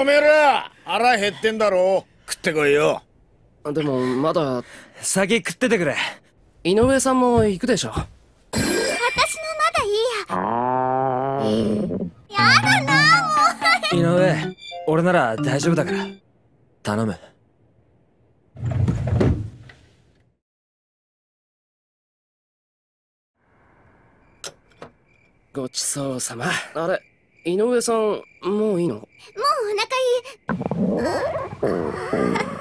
おめえら腹減ってんだろ。食ってこいよ。 でもまだ先食っててくれ。 井上さんも行くでしょ。 私もまだいいや。やだな井上、俺なら大丈夫だから頼む。 ごちそうさま。あれ、井上さんもういいの？ もうお腹いい。